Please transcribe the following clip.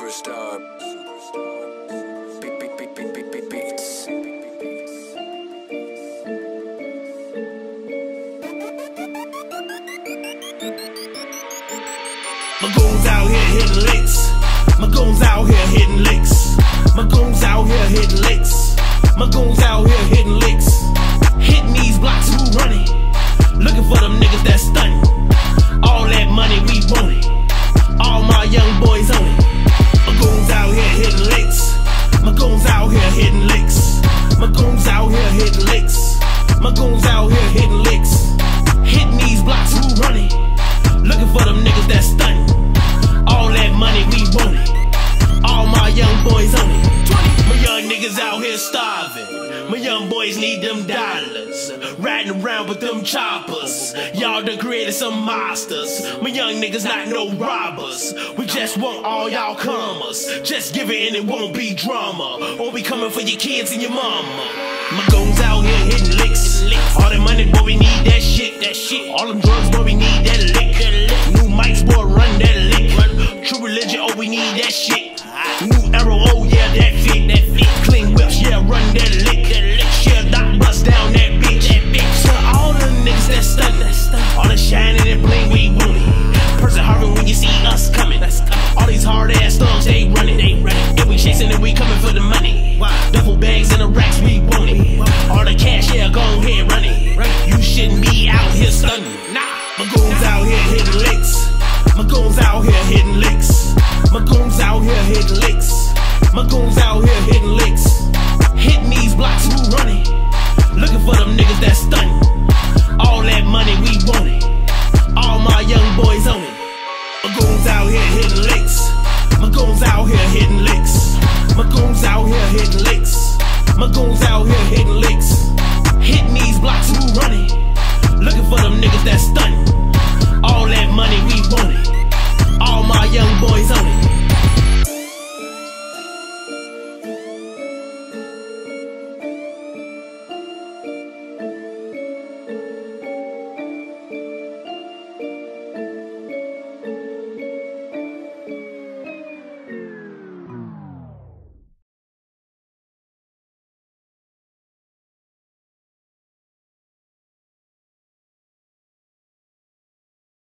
Superstar. Beats. My goons out here hitting licks. My goons out here hitting licks. My goons out here hitting licks. My goons out here hitting licks. Hitting these blocks, who running? Looking for them niggas that stunning. All that money we want it. All my young boys on it. My goons out here hitting licks. My goons out here hitting licks. My goons out here hitting licks. My goons out here hitting licks. Hitting these blocks, who running? Looking for them niggas that stunning. All that money we want it. All my young boys on it. My young niggas out here starving. My young boys need them dollars. Riding around with them choppers. Y'all done created some monsters. My young niggas not no robbers. We just want all y'all comers. Just give it and it won't be drama. Or we coming for your kids and your mama. My goons out here hitting licks. All that money, boy, we need that shit. All them drugs, boy, we need that lick. New mics, boy, run that lick. True religion, oh, we need that shit. New arrow, oh yeah, that fit.